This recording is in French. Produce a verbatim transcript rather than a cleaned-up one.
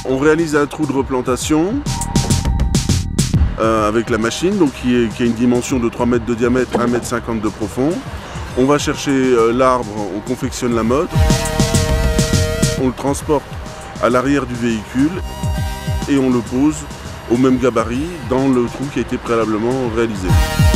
On réalise un trou de replantation euh, avec la machine, donc qui, est, qui a une dimension de trois mètres de diamètre, un mètre cinquante de profond. On va chercher euh, l'arbre, on confectionne la motte, on le transporte à l'arrière du véhicule et on le pose au même gabarit dans le trou qui a été préalablement réalisé.